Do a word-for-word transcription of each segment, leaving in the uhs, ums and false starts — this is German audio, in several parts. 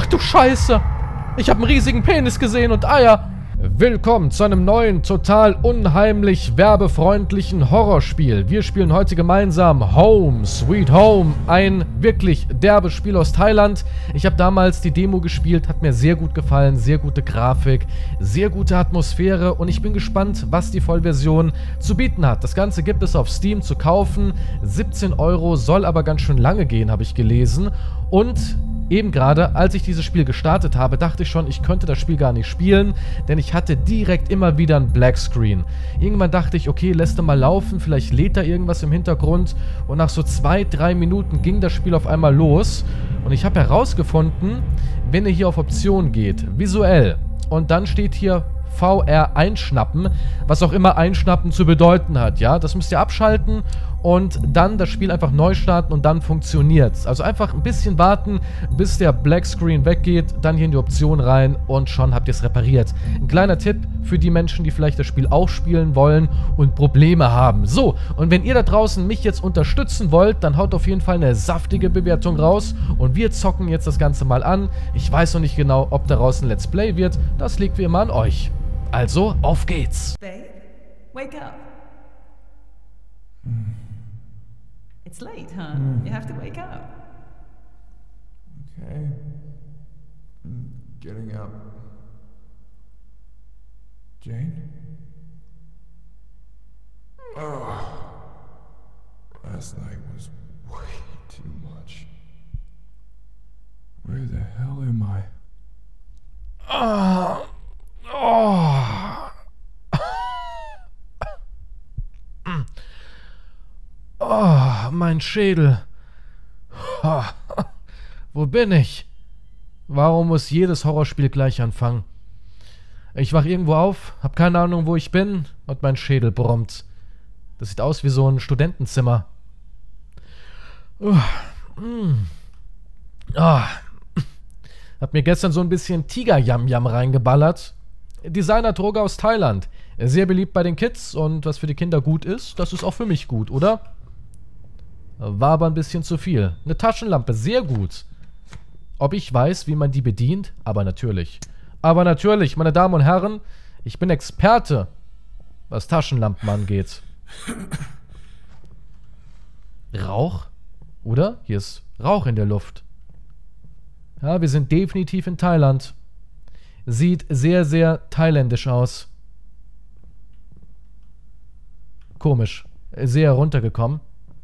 du Scheiße! Ich habe einen riesigen Penis gesehen und Eier! Willkommen zu einem neuen, total unheimlich werbefreundlichen Horrorspiel. Wir spielen heute gemeinsam Home Sweet Home, ein wirklich derbes Spiel aus Thailand. Ich habe damals die Demo gespielt, hat mir sehr gut gefallen, sehr gute Grafik, sehr gute Atmosphäre und ich bin gespannt, was die Vollversion zu bieten hat. Das Ganze gibt es auf Steam zu kaufen, siebzehn Euro, soll aber ganz schön lange gehen, habe ich gelesen. Und eben gerade, als ich dieses Spiel gestartet habe, dachte ich schon, ich könnte das Spiel gar nicht spielen, denn ich hatte direkt immer wieder einen Blackscreen. Irgendwann dachte ich, okay, lässt du mal laufen, vielleicht lädt da irgendwas im Hintergrund und nach so zwei, drei Minuten ging das Spiel auf einmal los und ich habe herausgefunden, wenn ihr hier auf Optionen geht, visuell und dann steht hier V R einschnappen, was auch immer einschnappen zu bedeuten hat, ja, das müsst ihr abschalten und dann das Spiel einfach neu starten und dann funktioniert's. Also einfach ein bisschen warten, bis der Black Screen weggeht, dann hier in die Option rein und schon habt ihr es repariert. Ein kleiner Tipp für die Menschen, die vielleicht das Spiel auch spielen wollen und Probleme haben. So, und wenn ihr da draußen mich jetzt unterstützen wollt, dann haut auf jeden Fall eine saftige Bewertung raus und wir zocken jetzt das Ganze mal an. Ich weiß noch nicht genau, ob daraus ein Let's Play wird, das liegt wie immer an euch. Also, auf geht's! Babe, wake up. It's late, huh? Mm. You have to wake up. Okay. I'm getting up. Jane? Oh. Last night was way too much. Where the hell am I? Ah. Oh. Oh, mein Schädel. Oh. Wo bin ich? Warum muss jedes Horrorspiel gleich anfangen? Ich wach irgendwo auf, hab keine Ahnung, wo ich bin und mein Schädel brummt. Das sieht aus wie so ein Studentenzimmer. Oh. Mm. Oh. Hab mir gestern so ein bisschen Tiger-Yam-Yam reingeballert. Designer-Droge aus Thailand. Sehr beliebt bei den Kids und was für die Kinder gut ist, das ist auch für mich gut, oder? War aber ein bisschen zu viel. Eine Taschenlampe, sehr gut. Ob ich weiß, wie man die bedient? Aber natürlich. Aber natürlich, meine Damen und Herren, ich bin Experte, was Taschenlampen angeht. Rauch? Oder? Hier ist Rauch in der Luft. Ja, wir sind definitiv in Thailand. Sieht sehr, sehr thailändisch aus. Komisch. Sehr runtergekommen.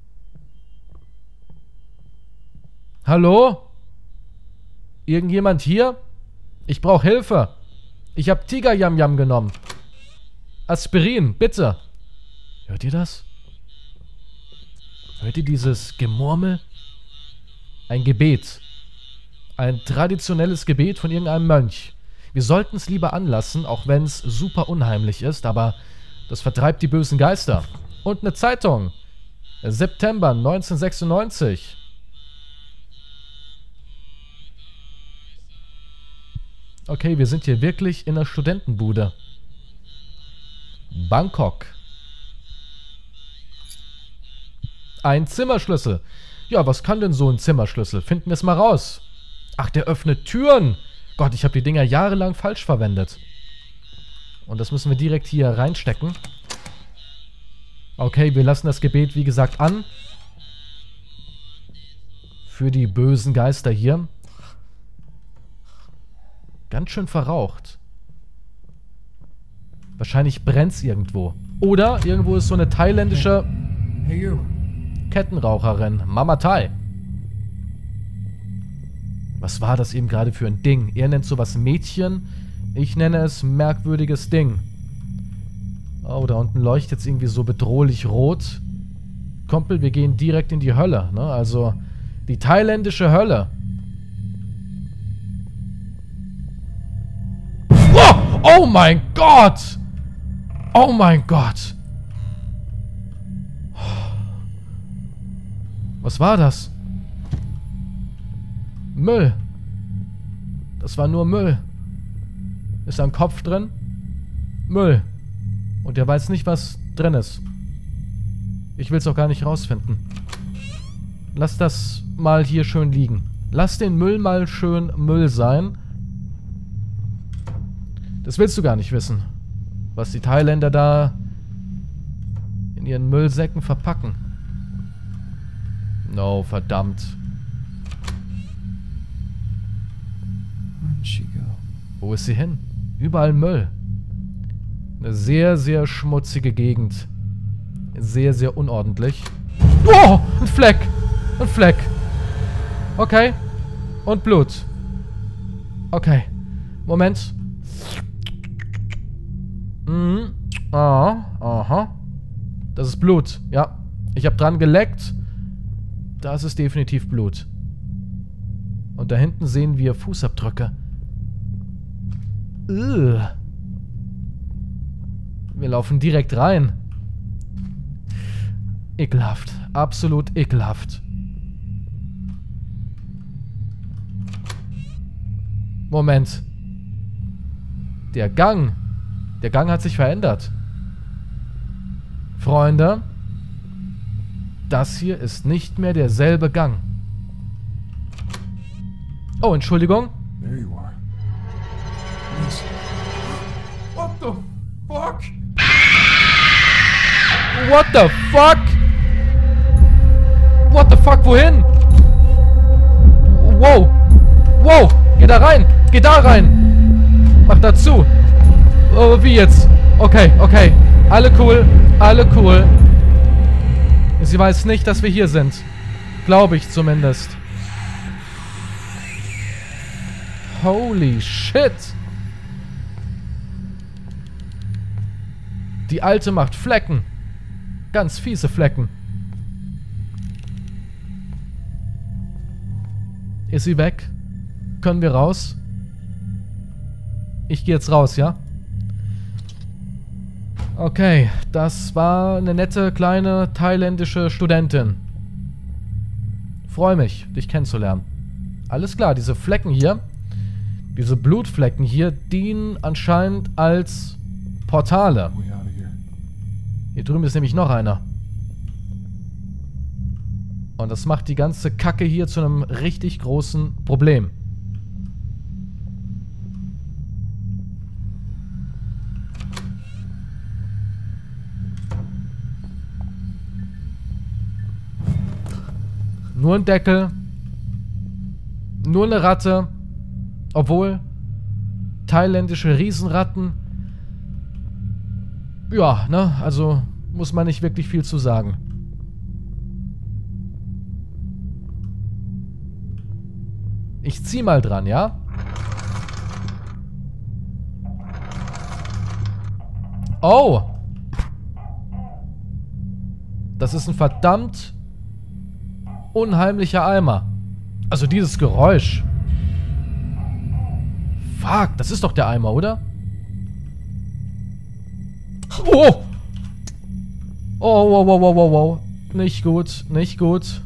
Hallo? Irgendjemand hier? Ich brauche Hilfe. Ich habe Tiger-Yam-Yam genommen. Aspirin, bitte. Hört ihr das? Hört ihr dieses Gemurmel? Ein Gebet. Ein traditionelles Gebet von irgendeinem Mönch. Wir sollten es lieber anlassen, auch wenn es super unheimlich ist, aber das vertreibt die bösen Geister. Und eine Zeitung. September neunzehnhundertsechsundneunzig. Okay, wir sind hier wirklich in der Studentenbude. Bangkok. Ein Zimmerschlüssel. Ja, was kann denn so ein Zimmerschlüssel? Finden wir es mal raus. Ach, der öffnet Türen. Gott, ich habe die Dinger jahrelang falsch verwendet. Und das müssen wir direkt hier reinstecken. Okay, wir lassen das Gebet, wie gesagt, an. Für die bösen Geister hier. Ganz schön verraucht. Wahrscheinlich brennt es irgendwo. Oder irgendwo ist so eine thailändische Hey, you. Kettenraucherin. Mama Thai. Was war das eben gerade für ein Ding? Er nennt sowas Mädchen. Ich nenne es merkwürdiges Ding. Oh, da unten leuchtet es irgendwie so bedrohlich rot. Kumpel, wir gehen direkt in die Hölle, ne? Also, die thailändische Hölle. Oh, oh mein Gott! Oh mein Gott! Was war das? Müll. Das war nur Müll. Ist da ein Kopf drin? Müll. Und der weiß nicht, was drin ist. Ich will es auch gar nicht rausfinden. Lass das mal hier schön liegen. Lass den Müll mal schön Müll sein. Das willst du gar nicht wissen. Was die Thailänder da in ihren Müllsäcken verpacken. No, verdammt. Where'd she go? Wo ist sie hin? Überall Müll. Eine sehr, sehr schmutzige Gegend. Sehr, sehr unordentlich. Oh, ein Fleck. Ein Fleck. Okay. Und Blut. Okay. Moment. Mhm. Ah, aha. Das ist Blut. Ja. Ich habe dran geleckt. Das ist definitiv Blut. Und da hinten sehen wir Fußabdrücke. Ugh. Wir laufen direkt rein. Ekelhaft. Absolut ekelhaft. Moment. Der Gang. Der Gang hat sich verändert. Freunde. Das hier ist nicht mehr derselbe Gang. Oh, Entschuldigung. There you are. Yes. What the fuck? What the fuck? What the fuck, wohin? Wow. Wow. Geh da rein. Geh da rein. Mach da zu. Oh, wie jetzt? Okay, okay. Alle cool. Alle cool. Sie weiß nicht, dass wir hier sind. Glaube ich zumindest. Holy shit. Die Alte macht Flecken. Ganz fiese Flecken. Ist sie weg? Können wir raus? Ich gehe jetzt raus, ja? Okay, das war eine nette, kleine, thailändische Studentin. Freue mich, dich kennenzulernen. Alles klar, diese Flecken hier, diese Blutflecken hier, dienen anscheinend als Portale. Way out of here. Hier drüben ist nämlich noch einer. Und das macht die ganze Kacke hier zu einem richtig großen Problem. Nur ein Deckel. Nur eine Ratte. Obwohl, thailändische Riesenratten. Ja, ne, also muss man nicht wirklich viel zu sagen. Ich zieh mal dran, ja? Oh! Das ist ein verdammt unheimlicher Eimer. Also dieses Geräusch. Fuck, das ist doch der Eimer, oder? Oh! Oh, wow, wow, wow, wow, wow. Nicht gut, nicht gut.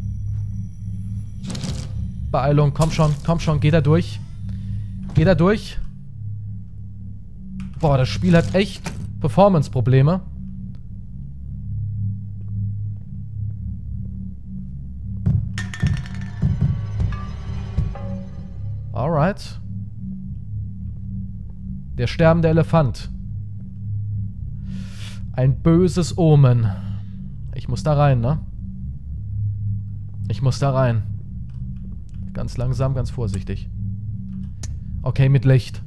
Beeilung, komm schon, komm schon, geh da durch. Geh da durch. Boah, das Spiel hat echt Performance-Probleme. Alright. Der sterbende Elefant. Ein böses Omen. Ich muss da rein, ne? Ich muss da rein. Ganz langsam, ganz vorsichtig. Okay, mit Licht.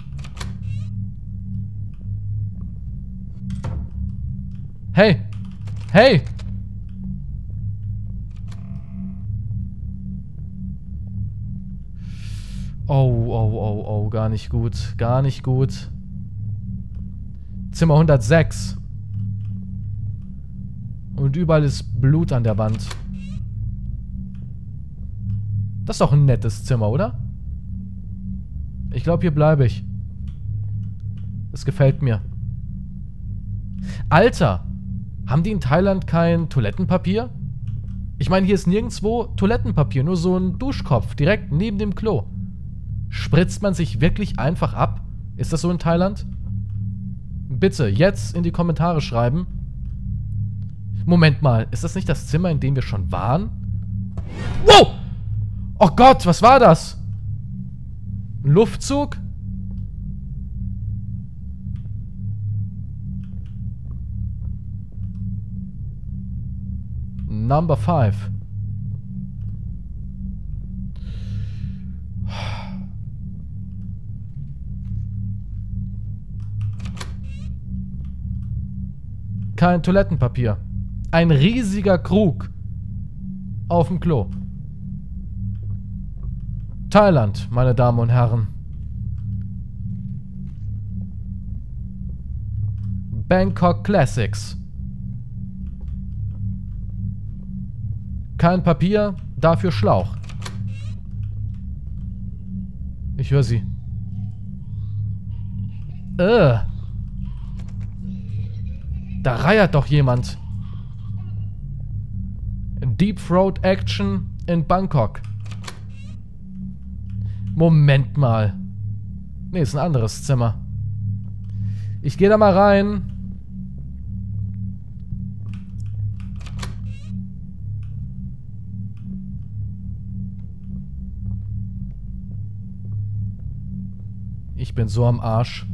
Hey! Hey! Oh, oh, oh, oh, gar nicht gut. Gar nicht gut. Zimmer hundertsechs. Und überall ist Blut an der Wand. Das ist doch ein nettes Zimmer, oder? Ich glaube, hier bleibe ich. Das gefällt mir. Alter! Haben die in Thailand kein Toilettenpapier? Ich meine, hier ist nirgendwo Toilettenpapier, nur so ein Duschkopf, direkt neben dem Klo. Spritzt man sich wirklich einfach ab? Ist das so in Thailand? Bitte, jetzt in die Kommentare schreiben. Moment mal, ist das nicht das Zimmer, in dem wir schon waren? Wow! Oh Gott, was war das? Ein Luftzug? Number five. Kein Toilettenpapier. Ein riesiger Krug auf dem Klo. Thailand, meine Damen und Herren. Bangkok Classics. Kein Papier, dafür Schlauch. Ich höre sie. Äh. Da reiert doch jemand. Deep Throat Action in Bangkok. Moment mal. Nee, ist ein anderes Zimmer. Ich gehe da mal rein. Ich bin so am Arsch.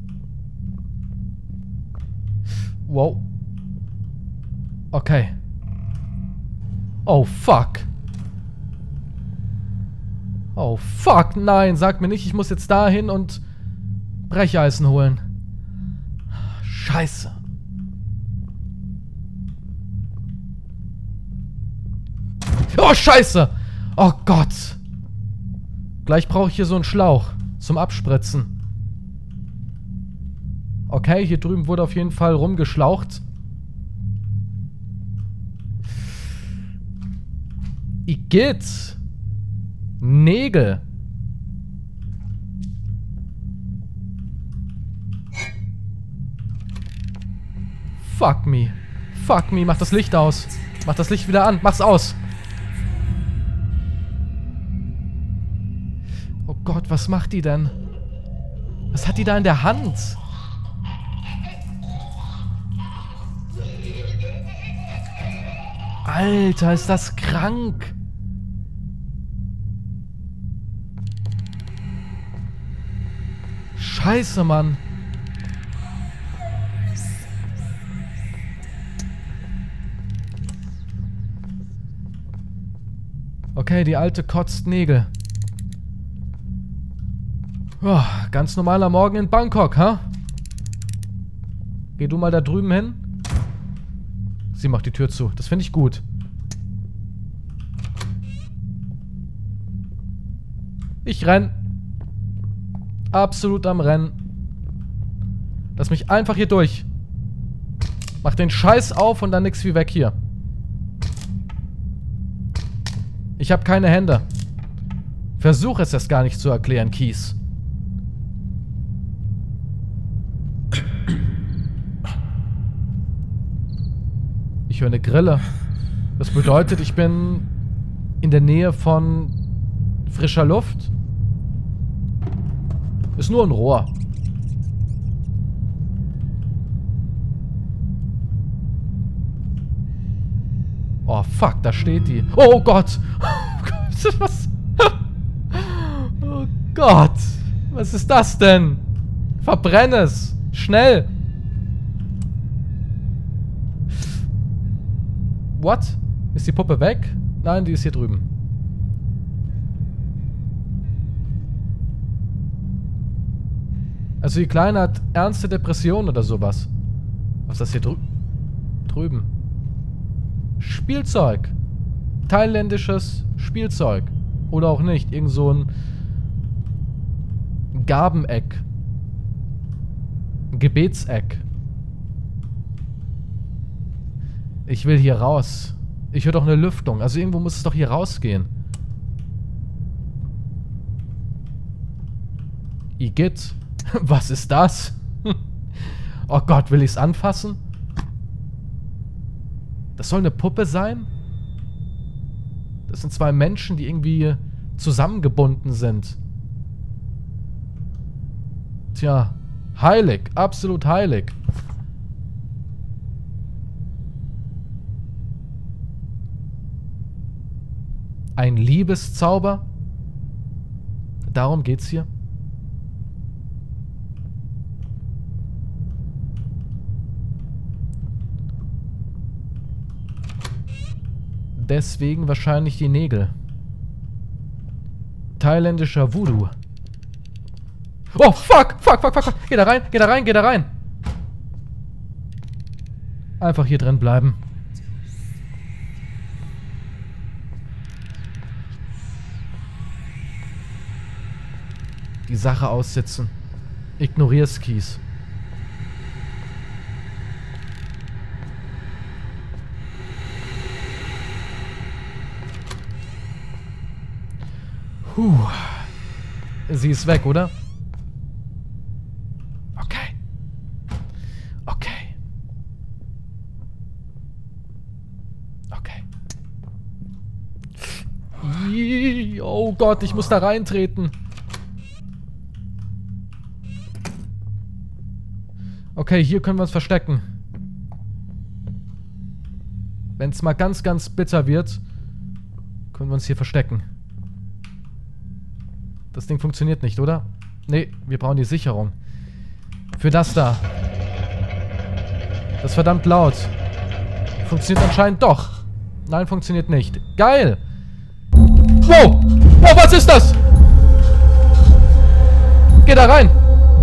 Wow. Okay. Oh, fuck. Oh, fuck. Nein, sag mir nicht, ich muss jetzt dahin und Brecheisen holen. Scheiße. Oh, scheiße. Oh Gott. Gleich brauche ich hier so einen Schlauch zum Abspritzen. Okay, hier drüben wurde auf jeden Fall rumgeschlaucht. Igitt. Nägel. Fuck me. Fuck me. Mach das Licht aus. Mach das Licht wieder an. Mach's aus. Oh Gott, was macht die denn? Was hat die da in der Hand? Alter, ist das krank. Scheiße, Mann. Okay, die alte kotzt Nägel. Oh, ganz normaler Morgen in Bangkok, ha? Geh du mal da drüben hin. Sie macht die Tür zu. Das finde ich gut. Ich renn. Absolut am Rennen. Lass mich einfach hier durch. Mach den Scheiß auf und dann nix wie weg hier. Ich habe keine Hände. Versuch es erst gar nicht zu erklären, Kies. Ich höre eine Grille. Das bedeutet, ich bin in der Nähe von frischer Luft. Ist nur ein Rohr. Oh, fuck, da steht die. Oh Gott. Oh Gott, was? Oh Gott. Was ist das denn? Verbrenn es. Schnell. What? Ist die Puppe weg? Nein, die ist hier drüben. Also die Kleine hat ernste Depressionen oder sowas. Was ist das hier drü drüben? Spielzeug. Thailändisches Spielzeug. Oder auch nicht. Irgend so ein Gabeneck. Ein Gebetseck. Ich will hier raus. Ich höre doch eine Lüftung. Also irgendwo muss es doch hier rausgehen. Igitt. Was ist das? Oh Gott, will ich es anfassen? Das soll eine Puppe sein? Das sind zwei Menschen, die irgendwie zusammengebunden sind. Tja, heilig. Absolut heilig. Ein Liebeszauber? Darum geht's hier. Deswegen wahrscheinlich die Nägel. Thailändischer Voodoo. Oh, fuck, fuck, fuck, fuck, fuck. Geh da rein, geh da rein, geh da rein. Einfach hier drin bleiben. Die Sache aussitzen. Ignorier's, Kies. Puh. Sie ist weg, oder? Okay. Okay. Okay. Ih, oh Gott, ich muss da reintreten. Okay, hier können wir uns verstecken. Wenn es mal ganz, ganz bitter wird, können wir uns hier verstecken. Das Ding funktioniert nicht, oder? Nee, wir brauchen die Sicherung. Für das da. Das ist verdammt laut. Funktioniert anscheinend doch. Nein, funktioniert nicht. Geil! Wow! Wow, was ist das? Geh da rein!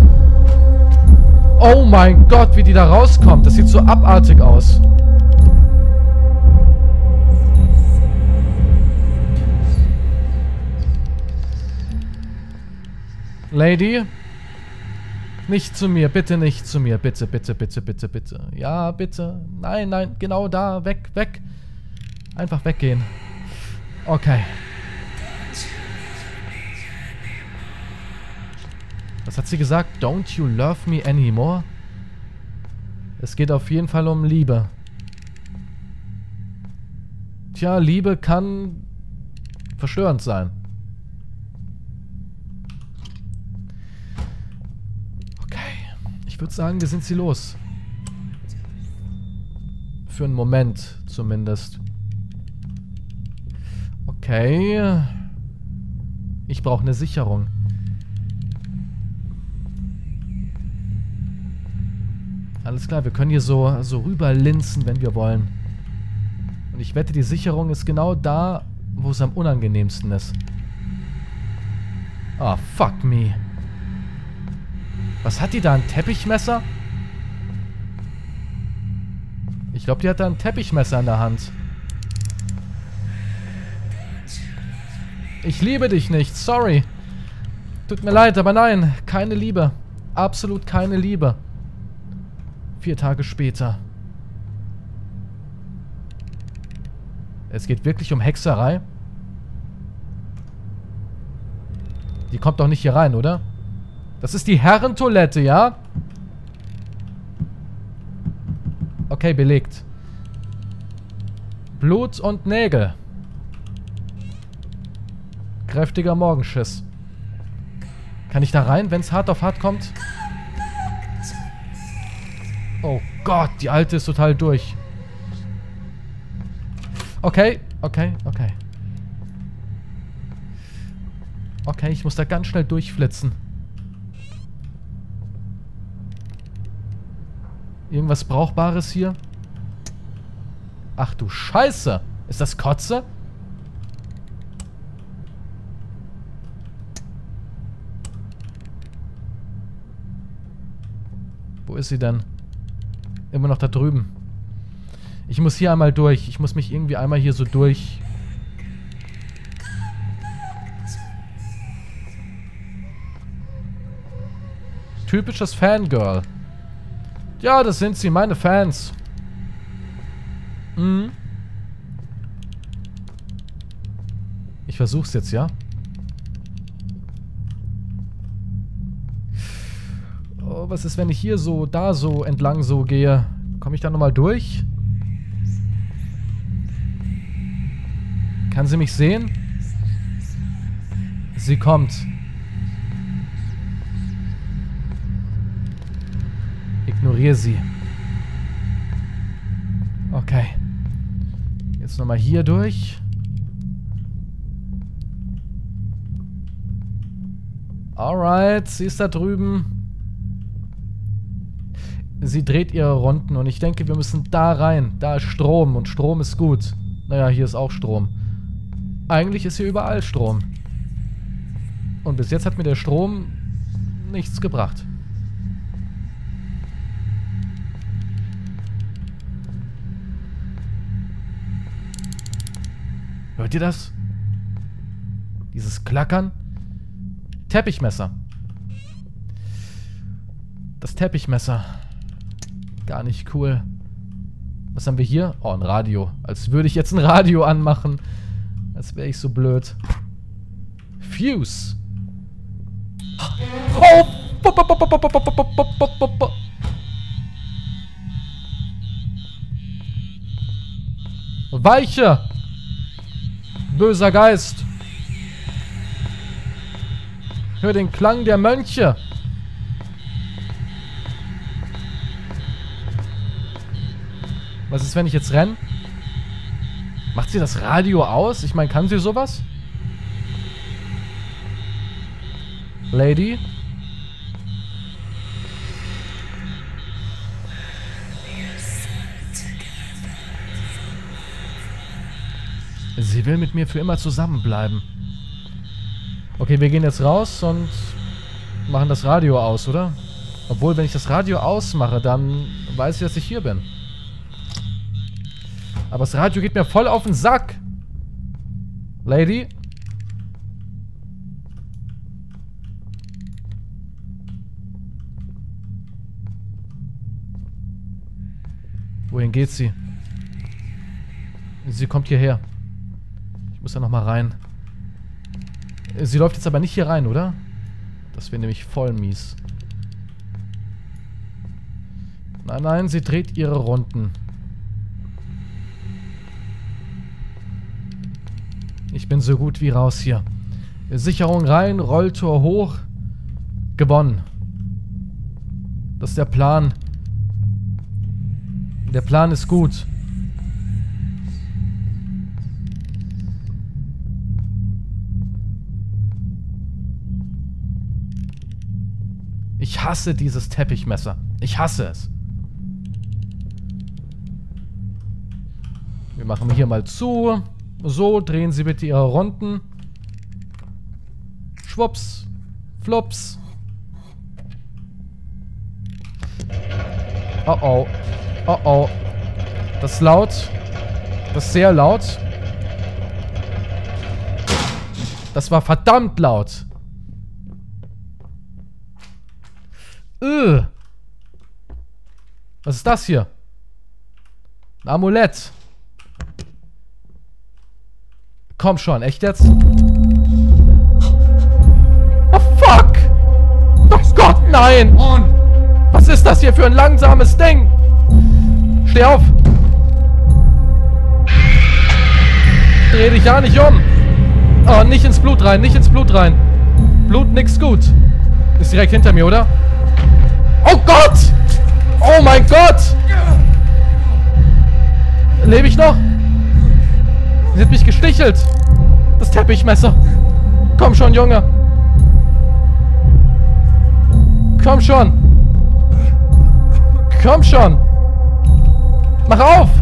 Oh mein Gott, wie die da rauskommt. Das sieht so abartig aus. Lady? Nicht zu mir, bitte nicht zu mir. Bitte, bitte, bitte, bitte, bitte. Ja, bitte. Nein, nein, genau da. Weg, weg. Einfach weggehen. Okay. Was hat sie gesagt? Don't you love me anymore? Es geht auf jeden Fall um Liebe. Tja, Liebe kann verstörend sein. Ich würde sagen, wir sind sie los. Für einen Moment zumindest. Okay. Ich brauche eine Sicherung. Alles klar, wir können hier so, so rüberlinsen, wenn wir wollen. Und ich wette, die Sicherung ist genau da, wo es am unangenehmsten ist. Ah, oh, fuck me. Was hat die da? Ein Teppichmesser? Ich glaube, die hat da ein Teppichmesser in der Hand. Ich liebe dich nicht. Sorry. Tut mir leid, aber nein. Keine Liebe. Absolut keine Liebe. Vier Tage später. Es geht wirklich um Hexerei. Die kommt doch nicht hier rein, oder? Das ist die Herrentoilette, ja? Okay, belegt. Blut und Nägel. Kräftiger Morgenschiss. Kann ich da rein, wenn es hart auf hart kommt? Oh Gott, die Alte ist total durch. Okay, okay, okay. Okay, ich muss da ganz schnell durchflitzen. Irgendwas Brauchbares hier? Ach du Scheiße! Ist das Kotze? Wo ist sie denn? Immer noch da drüben. Ich muss hier einmal durch. Ich muss mich irgendwie einmal hier so durch... Typisches Fangirl. Ja, das sind sie, meine Fans. Mhm. Ich versuch's jetzt, ja? Oh, was ist, wenn ich hier so, da so entlang so gehe? Komme ich da nochmal durch? Kann sie mich sehen? Sie kommt. Ignoriere sie. Okay. Jetzt nochmal hier durch. Alright, sie ist da drüben. Sie dreht ihre Runden und ich denke, wir müssen da rein. Da ist Strom und Strom ist gut. Naja, hier ist auch Strom. Eigentlich ist hier überall Strom. Und bis jetzt hat mir der Strom nichts gebracht. Hört ihr das? Dieses Klackern? Teppichmesser. Das Teppichmesser. Gar nicht cool. Was haben wir hier? Oh, ein Radio. Als würde ich jetzt ein Radio anmachen. Als wäre ich so blöd. Fuse. Oh! Weiche! Böser Geist! Hör den Klang der Mönche! Was ist, wenn ich jetzt renne? Macht sie das Radio aus? Ich meine, kann sie sowas? Lady? Sie will mit mir für immer zusammenbleiben. Okay, wir gehen jetzt raus und machen das Radio aus, oder? Obwohl, wenn ich das Radio ausmache, dann weiß ich, dass ich hier bin. Aber das Radio geht mir voll auf den Sack. Lady? Wohin geht sie? Sie kommt hierher. Ich muss da nochmal rein. Sie läuft jetzt aber nicht hier rein, oder? Das wäre nämlich voll mies. Nein, nein, sie dreht ihre Runden. Ich bin so gut wie raus hier. Sicherung rein, Rolltor hoch. Gewonnen. Das ist der Plan. Der Plan ist gut. Ich hasse dieses Teppichmesser. Ich hasse es. Wir machen hier mal zu. So, drehen Sie bitte Ihre Runden. Schwupps. Flups. Oh oh. Oh oh. Das ist laut. Das ist sehr laut. Das war verdammt laut. Äh. Was ist das hier? Ein Amulett. Komm schon, echt jetzt? Oh fuck! Oh Gott, nein! Was ist das hier für ein langsames Ding? Steh auf! Dreh dich ja nicht um! Oh, nicht ins Blut rein, nicht ins Blut rein! Blut, nix gut! Ist direkt hinter mir, oder? Oh Gott! Oh mein Gott! Lebe ich noch? Sie hat mich gestichelt! Das Teppichmesser! Komm schon, Junge! Komm schon! Komm schon! Mach auf!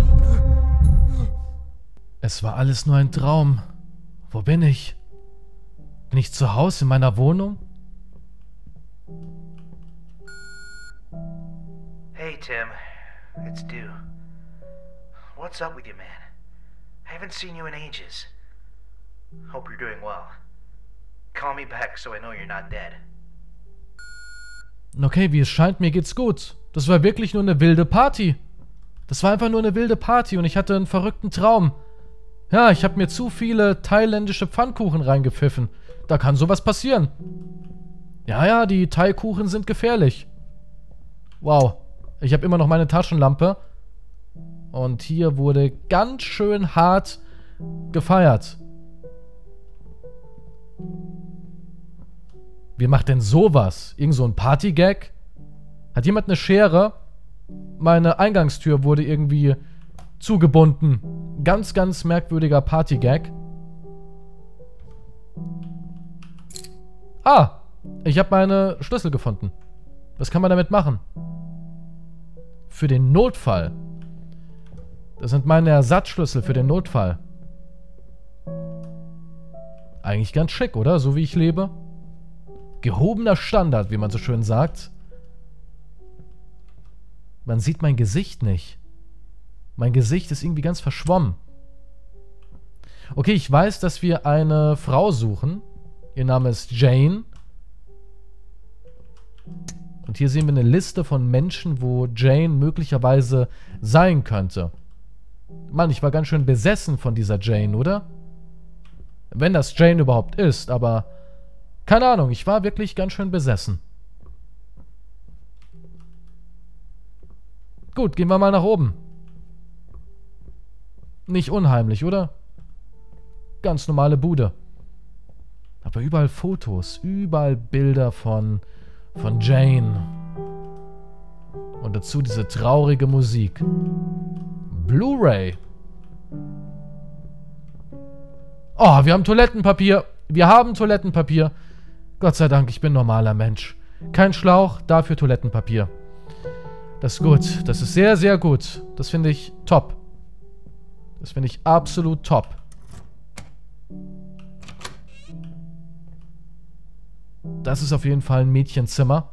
Es war alles nur ein Traum. Wo bin ich? Bin ich zu Hause in meiner Wohnung? Hey, Tim. It's Dew. What's up with you, man? I haven't seen you in ages. Hope you're doing well. Call me back so I know you're not dead. Okay, wie es scheint, mir geht's gut. Das war wirklich nur eine wilde Party. Das war einfach nur eine wilde Party und ich hatte einen verrückten Traum. Ja, ich habe mir zu viele thailändische Pfannkuchen reingepfiffen. Da kann sowas passieren. Ja, ja, die Thai-Kuchen sind gefährlich. Wow. Ich habe immer noch meine Taschenlampe. Und hier wurde ganz schön hart gefeiert. Wie macht denn sowas? Irgend so ein Party-Gag? Hat jemand eine Schere? Meine Eingangstür wurde irgendwie zugebunden. Ganz, ganz merkwürdiger Party-Gag. Ah, Ich habe meine Schlüssel gefunden. Was kann man damit machen? Für den Notfall. Das sind meine Ersatzschlüssel für den Notfall. Eigentlich ganz schick, oder? So wie ich lebe. Gehobener Standard, wie man so schön sagt. Man sieht mein Gesicht nicht. Mein Gesicht ist irgendwie ganz verschwommen. Okay, ich weiß, dass wir eine Frau suchen. Ihr Name ist Jane. Und hier sehen wir eine Liste von Menschen, wo Jane möglicherweise sein könnte. Mann, ich war ganz schön besessen von dieser Jane, oder? Wenn das Jane überhaupt ist, aber... Keine Ahnung, ich war wirklich ganz schön besessen. Gut, gehen wir mal nach oben. Nicht unheimlich, oder? Ganz normale Bude. Aber überall Fotos, überall Bilder von, von Jane. Und dazu diese traurige Musik. Blu-ray. Oh, wir haben Toilettenpapier. Wir haben Toilettenpapier. Gott sei Dank, ich bin ein normaler Mensch. Kein Schlauch, dafür Toilettenpapier. Das ist gut. Das ist sehr, sehr gut. Das finde ich top. Das finde ich absolut top. Das ist auf jeden Fall ein Mädchenzimmer.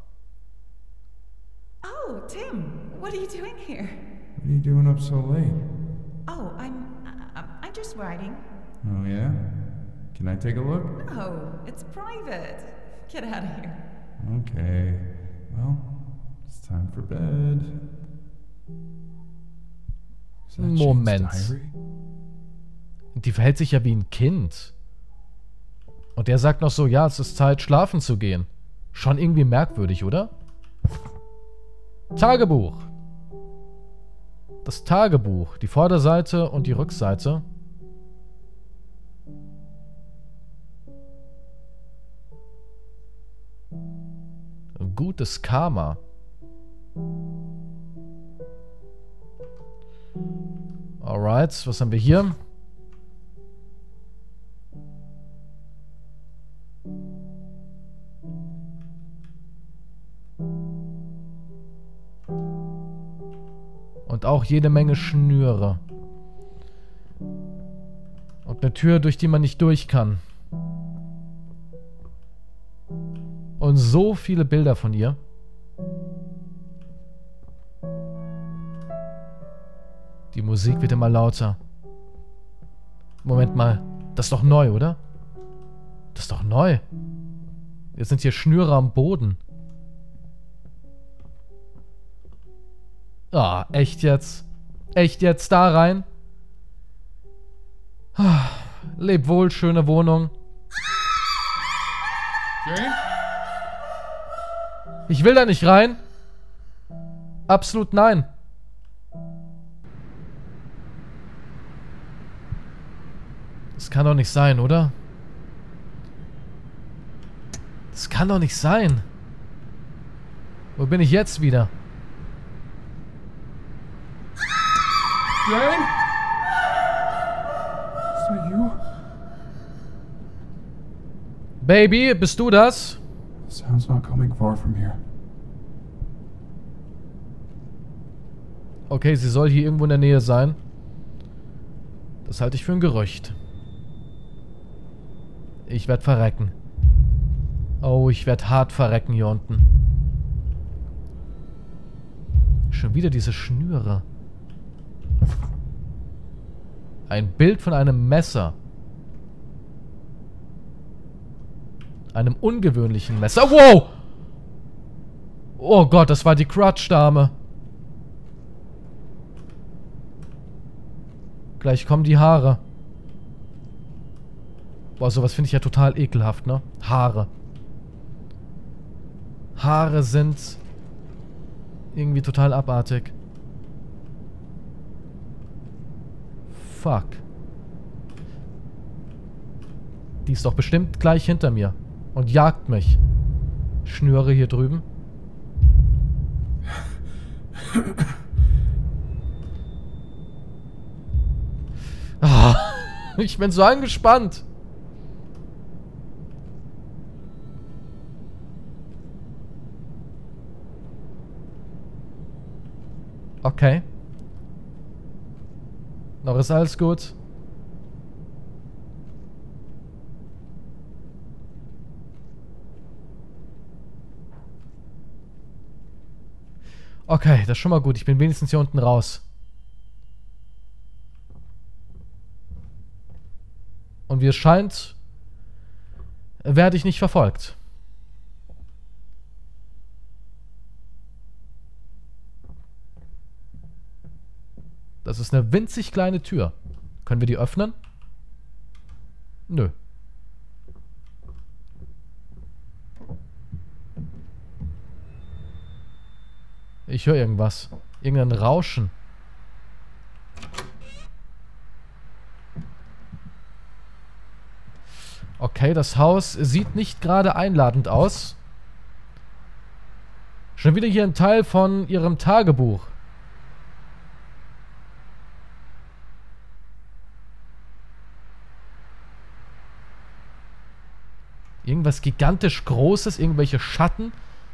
Oh, Tim, what are you doing here? What are you doing up so late? Oh, I'm, I'm, I'm just writing. Oh, yeah? Can I take a look? No, it's private. Get out of here. Okay. Well, it's time for bed. Is that Moment. Jane's diary? Die verhält sich ja wie ein Kind. Und der sagt noch so, ja, es ist Zeit, schlafen zu gehen. Schon irgendwie merkwürdig, oder? Tagebuch. Das Tagebuch. Die Vorderseite und die Rückseite. Ein gutes Karma. Alright, was haben wir hier? Und auch jede Menge Schnüre. Und eine Tür, durch die man nicht durch kann. Und so viele Bilder von ihr. Die Musik wird immer lauter. Moment mal. Das ist doch neu, oder? Das ist doch neu. Jetzt sind hier Schnüre am Boden. Ah, echt jetzt? Echt jetzt da rein? Ah, leb wohl, schöne Wohnung. Jane? Ich will da nicht rein. Absolut nein. Das kann doch nicht sein, oder? Das kann doch nicht sein. Wo bin ich jetzt wieder? Jane? Is that you? Baby, bist du das? The sound's not coming far from here. Okay, sie soll hier irgendwo in der Nähe sein. Das halte ich für ein Gerücht. Ich werde verrecken. Oh, ich werde hart verrecken hier unten. Schon wieder diese Schnüre. Ein Bild von einem Messer. Einem ungewöhnlichen Messer. Wow! Oh Gott, das war die Crutch-Dame. Gleich kommen die Haare. Boah, sowas finde ich ja total ekelhaft, ne? Haare. Haare sind irgendwie total abartig. Fuck. Die ist doch bestimmt gleich hinter mir und jagt mich. Schnüre hier drüben. Ah, ich bin so angespannt. Okay. Noch ist alles gut. Okay, das ist schon mal gut. Ich bin wenigstens hier unten raus. Und wie es scheint, werde ich nicht verfolgt. Das ist eine winzig kleine Tür. Können wir die öffnen? Nö. Ich höre irgendwas. Irgendein Rauschen. Okay, das Haus sieht nicht gerade einladend aus. Schon wieder hier ein Teil von ihrem Tagebuch. Irgendwas gigantisch Großes, irgendwelche Schatten.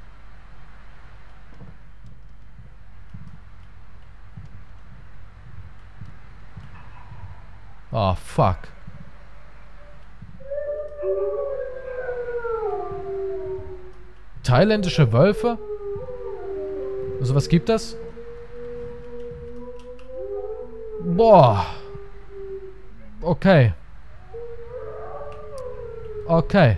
Oh, fuck. Thailändische Wölfe? So was gibt das? Boah. Okay. Okay.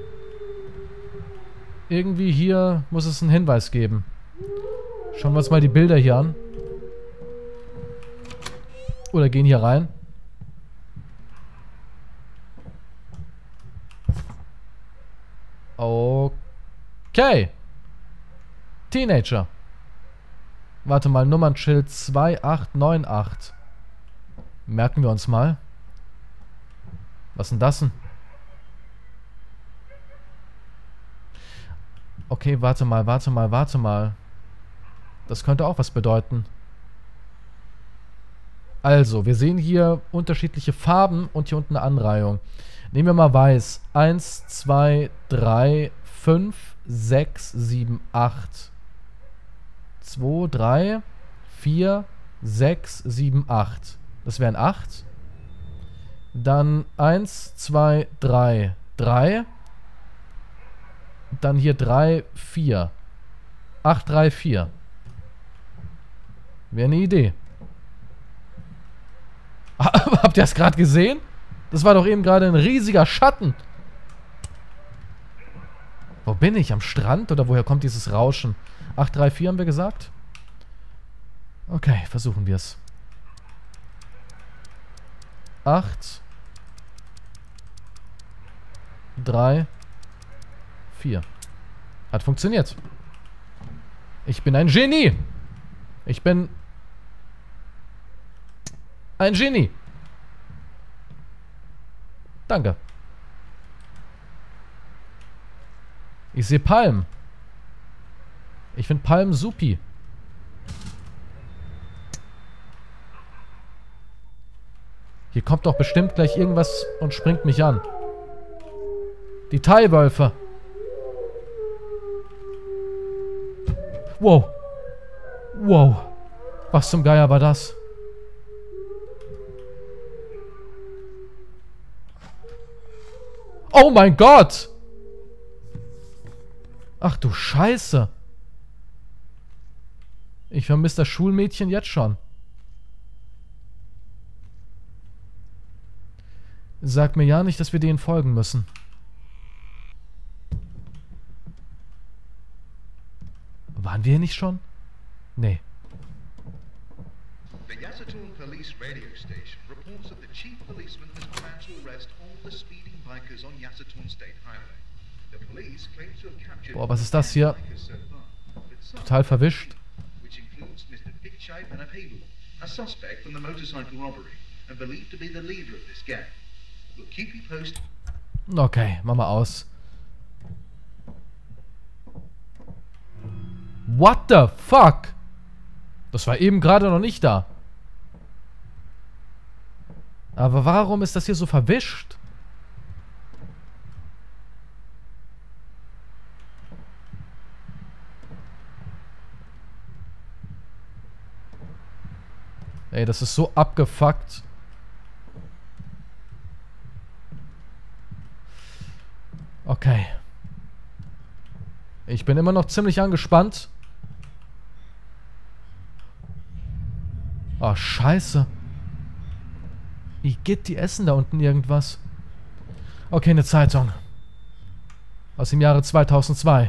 Irgendwie hier muss es einen Hinweis geben. Schauen wir uns mal die Bilder hier an. Oder gehen hier rein. Okay. Teenager. Warte mal, Nummernschild zwei acht neun acht. Merken wir uns mal. Was ist denn das denn? Okay, warte mal, warte mal, warte mal. Das könnte auch was bedeuten. Also, wir sehen hier unterschiedliche Farben und hier unten eine Anreihung. Nehmen wir mal weiß. eins, zwei, drei, fünf, sechs, sieben, acht. zwei, drei, vier, sechs, sieben, acht. Das wären acht. Dann eins, zwei, drei, drei. Dann hier drei, vier. acht, drei, vier. Wäre eine Idee. Habt ihr das gerade gesehen? Das war doch eben gerade ein riesiger Schatten. Wo bin ich? Am Strand? Oder woher kommt dieses Rauschen? acht, drei, vier haben wir gesagt? Okay, versuchen wir es. acht, drei, vier. Hat funktioniert. Ich bin ein Genie. Ich bin ein Genie. Danke. Ich sehe Palmen. Ich finde Palmen supi. Hier kommt doch bestimmt gleich irgendwas und springt mich an. Die Thai-Wölfe. Wow. Wow. Was zum Geier war das? Oh mein Gott! Ach du Scheiße. Ich vermisse das Schulmädchen jetzt schon. Sag mir ja nicht, dass wir denen folgen müssen. Waren wir hier nicht schon? Nee. The Yasatul Police radio station reports that the chief policeman has planned to arrest all the speeding bikers on Yasatul State Highway. The police claim to have captured Boah, was ist das hier? bikers so far, but some Total verwischt. which includes Mister Pikchai Vanapelu, a suspect from the motorcycle robbery and believed to be the leader of this gang. We'll keep you posted. Okay, mach mal aus. What the fuck? Das war eben gerade noch nicht da. Aber warum ist das hier so verwischt? Ey, das ist so abgefuckt. Okay. Ich bin immer noch ziemlich angespannt. Oh, scheiße. Wie geht die essen da unten irgendwas? Okay, eine Zeitung. Aus dem Jahre zweitausendzwei.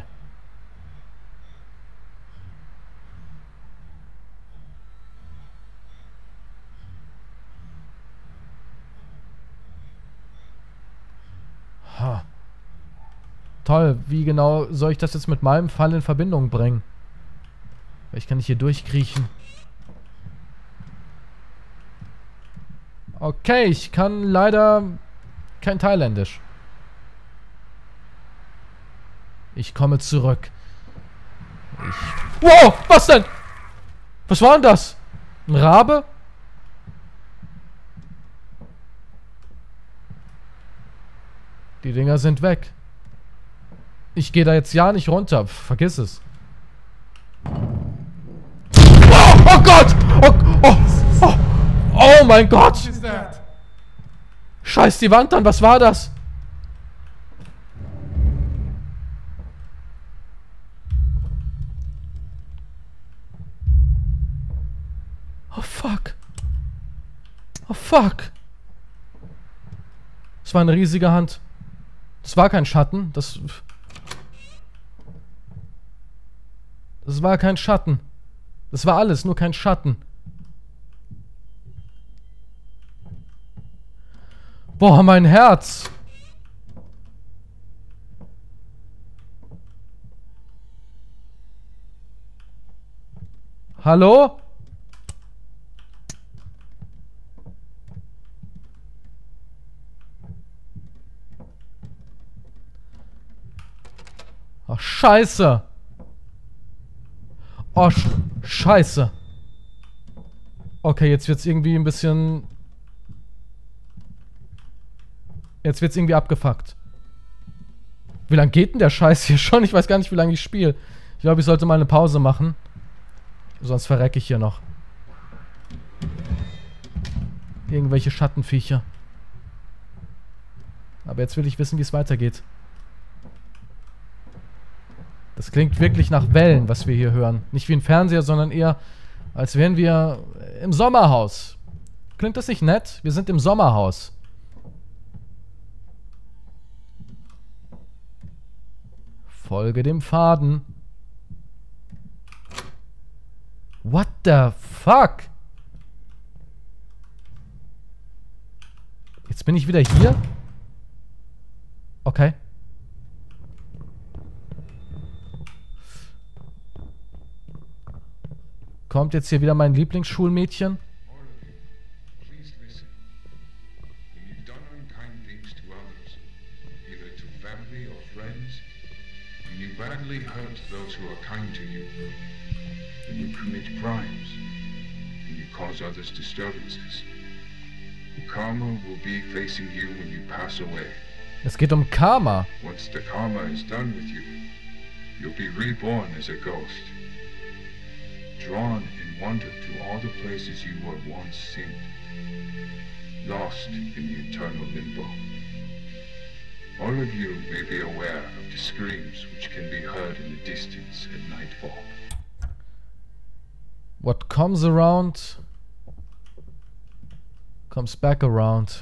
Ha. Toll, wie genau soll ich das jetzt mit meinem Fall in Verbindung bringen? Ich kann nicht hier durchkriechen. Okay, ich kann leider kein Thailändisch. Ich komme zurück. Ich... Wow, was denn? Was war denn das? Ein Rabe? Die Dinger sind weg. Ich gehe da jetzt ja nicht runter. Vergiss es. Oh, oh Gott! Oh, oh, oh, oh mein Gott! Scheiß die Wand an, was war das? Oh fuck. Oh fuck. Das war eine riesige Hand. Das war kein Schatten. Das... Das war kein Schatten. Das war alles, nur kein Schatten. Boah, mein Herz. Hallo? Ach, scheiße. Oh, sch scheiße. Okay, jetzt wird's irgendwie ein bisschen... Jetzt wird's irgendwie abgefuckt. Wie lange geht denn der Scheiß hier schon? Ich weiß gar nicht, wie lange ich spiele. Ich glaube, ich sollte mal eine Pause machen. Sonst verrecke ich hier noch. Irgendwelche Schattenviecher. Aber jetzt will ich wissen, wie es weitergeht. Das klingt wirklich nach Wellen, was wir hier hören. Nicht wie ein Fernseher, sondern eher, als wären wir im Sommerhaus. Klingt das nicht nett? Wir sind im Sommerhaus. Folge dem Faden. What the fuck? Jetzt bin ich wieder hier? Okay. Kommt jetzt hier wieder mein Lieblingsschulmädchen? Please listen. When you've done unkind things to others, either to family or friends, when you badly hurt those who are kind to you, when you commit crimes, when you cause others disturbances, karma will be facing you when you pass away. Es geht um Karma. Once the karma is done with you, you'll be reborn as a ghost, drawn in wonder to all the places you were once seen, lost in the eternal limbo. All of you may be aware of the screams which can be heard in the distance at nightfall. What comes around comes back around.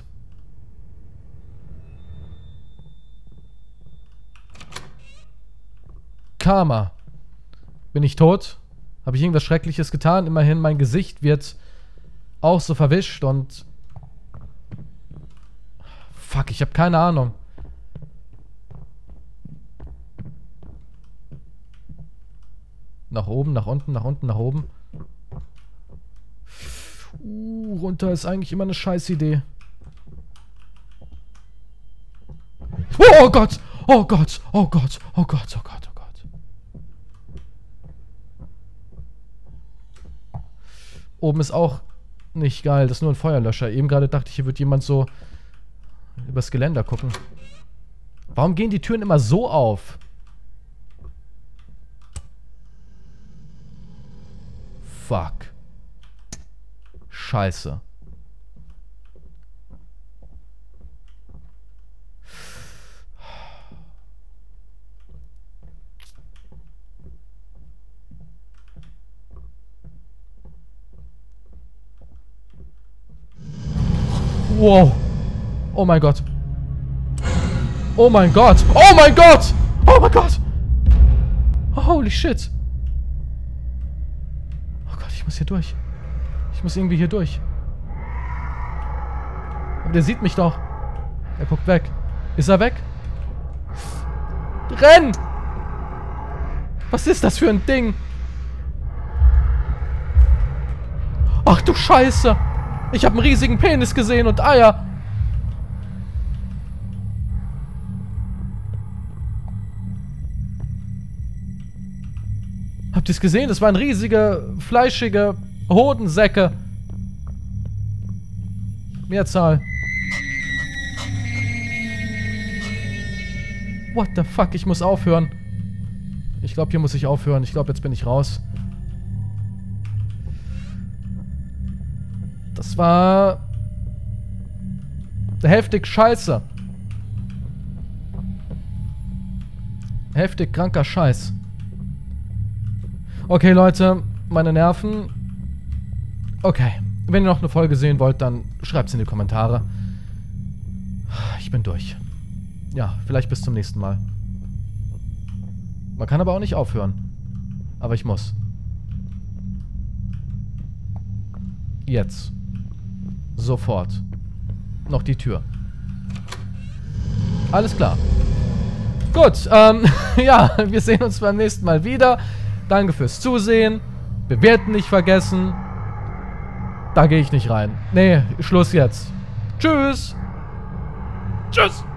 Karma. Bin ich tot? Habe ich irgendwas Schreckliches getan? Immerhin, mein Gesicht wird auch so verwischt und... Fuck, ich habe keine Ahnung. Nach oben, nach unten, nach unten, nach oben. Uh, runter ist eigentlich immer eine Scheißidee. Oh Gott! Oh Gott! Oh Gott! Oh Gott! Oh Gott! Oh Gott! Oben ist auch nicht geil. Das ist nur ein Feuerlöscher. Eben gerade dachte ich, hier wird jemand so übers Geländer gucken. Warum gehen die Türen immer so auf? Fuck. Scheiße. Wow. Oh mein Gott. Oh mein Gott. Oh mein Gott. Oh mein Gott. Holy shit. Oh Gott, ich muss hier durch. Ich muss irgendwie hier durch. Aber der sieht mich doch. Er guckt weg. Ist er weg? Renn! Was ist das für ein Ding? Ach du Scheiße. Ich habe einen riesigen Penis gesehen und Eier. Habt ihr es gesehen? Das waren riesige, fleischige Hodensäcke. Mehrzahl. What the fuck? Ich muss aufhören. Ich glaube, hier muss ich aufhören. Ich glaube, jetzt bin ich raus. Das war heftig scheiße. Heftig kranker Scheiß. Okay, Leute, meine Nerven. Okay, wenn ihr noch eine Folge sehen wollt, dann schreibt es in die Kommentare. Ich bin durch. Ja, vielleicht bis zum nächsten Mal. Man kann aber auch nicht aufhören. Aber ich muss. Jetzt. Sofort. Noch die Tür. Alles klar. Gut, ähm, ja, wir sehen uns beim nächsten Mal wieder. Danke fürs Zusehen. Bewerten nicht vergessen. Da gehe ich nicht rein. Nee, Schluss jetzt. Tschüss. Tschüss.